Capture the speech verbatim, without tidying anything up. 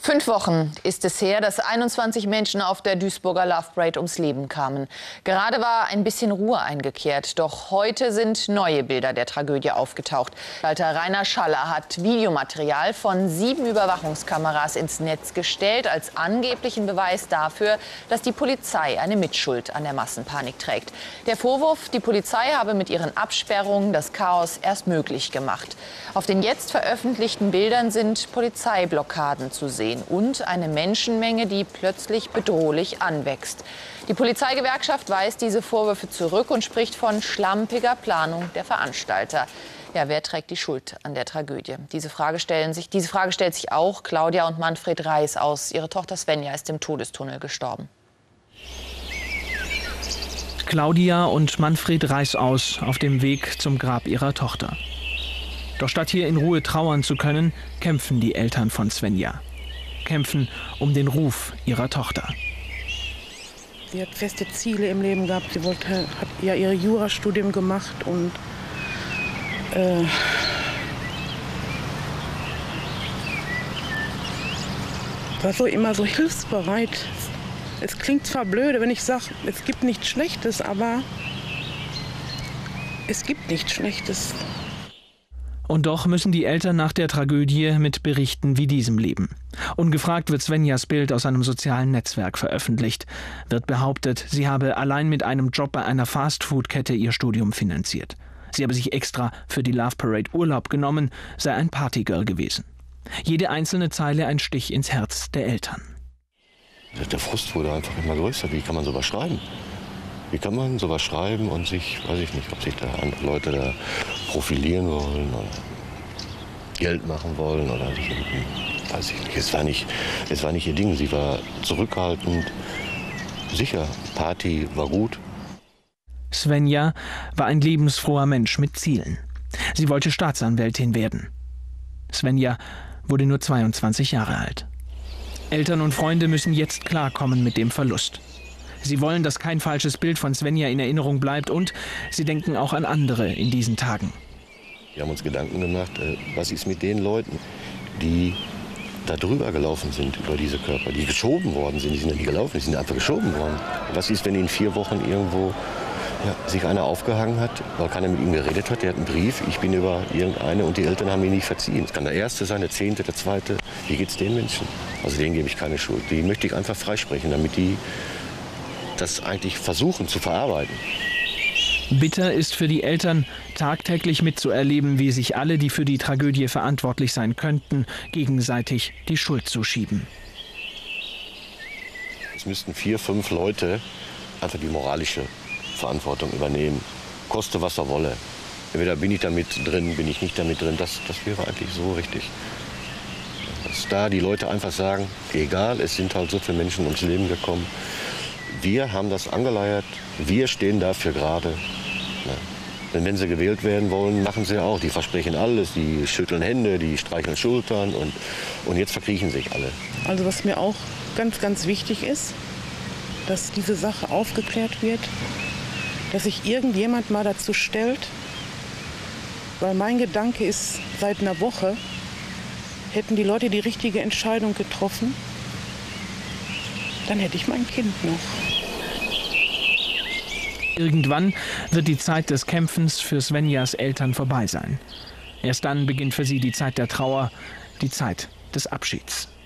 Fünf Wochen ist es her, dass einundzwanzig Menschen auf der Duisburger Love Parade ums Leben kamen. Gerade war ein bisschen Ruhe eingekehrt. Doch heute sind neue Bilder der Tragödie aufgetaucht. Walter Rainer Schaller hat Videomaterial von sieben Überwachungskameras ins Netz gestellt, als angeblichen Beweis dafür, dass die Polizei eine Mitschuld an der Massenpanik trägt. Der Vorwurf, die Polizei habe mit ihren Absperrungen das Chaos erst möglich gemacht. Auf den jetzt veröffentlichten Bildern sind Polizeiblockaden zu sehen und eine Menschenmenge, die plötzlich bedrohlich anwächst. Die Polizeigewerkschaft weist diese Vorwürfe zurück und spricht von schlampiger Planung der Veranstalter. Ja, wer trägt die Schuld an der Tragödie? Diese Frage stellen sich, diese Frage stellt sich auch Claudia und Manfred Reis aus. Ihre Tochter Svenja ist im Todestunnel gestorben. Claudia und Manfred Reißaus auf dem Weg zum Grab ihrer Tochter. Doch statt hier in Ruhe trauern zu können, kämpfen die Eltern von Svenja. Kämpfen um den Ruf ihrer Tochter. Sie hat feste Ziele im Leben gehabt. Sie wollte, hat ja ihr Jurastudium gemacht und äh, war so immer so hilfsbereit. Es klingt zwar blöde, wenn ich sage, es gibt nichts Schlechtes, aber es gibt nichts Schlechtes. Und doch müssen die Eltern nach der Tragödie mit Berichten wie diesem leben. Ungefragt wird Svenjas Bild aus einem sozialen Netzwerk veröffentlicht. Wird behauptet, sie habe allein mit einem Job bei einer Fastfood-Kette ihr Studium finanziert. Sie habe sich extra für die Love Parade Urlaub genommen, sei ein Partygirl gewesen. Jede einzelne Zeile ein Stich ins Herz der Eltern. Der Frust wurde einfach immer größer. Wie kann man sowas schreiben? Wie kann man sowas schreiben und sich, weiß ich nicht, ob sich da andere Leute da profilieren wollen oder Geld machen wollen oder sich, weiß ich nicht. Es war nicht, es war nicht ihr Ding. Sie war zurückhaltend, sicher. Party war gut. Svenja war ein lebensfroher Mensch mit Zielen. Sie wollte Staatsanwältin werden. Svenja wurde nur zweiundzwanzig Jahre alt. Eltern und Freunde müssen jetzt klarkommen mit dem Verlust. Sie wollen, dass kein falsches Bild von Svenja in Erinnerung bleibt und sie denken auch an andere in diesen Tagen. Wir haben uns Gedanken gemacht, was ist mit den Leuten, die da drüber gelaufen sind, über diese Körper, die geschoben worden sind. Die sind ja nicht gelaufen, die sind einfach geschoben worden. Was ist, wenn in vier Wochen irgendwo ja, sich einer aufgehangen hat, weil keiner mit ihm geredet hat, der hat einen Brief, ich bin über irgendeine und die Eltern haben ihn nicht verziehen. Es kann der Erste sein, der Zehnte, der Zweite. Wie geht es den Menschen? Also denen gebe ich keine Schuld. Die möchte ich einfach freisprechen, damit die das eigentlich versuchen zu verarbeiten. Bitter ist für die Eltern, tagtäglich mitzuerleben, wie sich alle, die für die Tragödie verantwortlich sein könnten, gegenseitig die Schuld zuschieben. Es müssten vier, fünf Leute einfach die moralische Verantwortung übernehmen. Koste, was er wolle. Entweder bin ich damit drin, bin ich nicht damit drin. Das, das wäre eigentlich so richtig. Dass da die Leute einfach sagen, egal, es sind halt so viele Menschen ums Leben gekommen. Wir haben das angeleiert, wir stehen dafür gerade. Ja. Denn wenn sie gewählt werden wollen, machen sie ja auch. Die versprechen alles, die schütteln Hände, die streicheln Schultern und, und jetzt verkriechen sich alle. Also was mir auch ganz, ganz wichtig ist, dass diese Sache aufgeklärt wird, dass sich irgendjemand mal dazu stellt, weil mein Gedanke ist, seit einer Woche hätten die Leute die richtige Entscheidung getroffen, dann hätte ich mein Kind noch. Irgendwann wird die Zeit des Kämpfens für Svenjas Eltern vorbei sein. Erst dann beginnt für sie die Zeit der Trauer, die Zeit des Abschieds.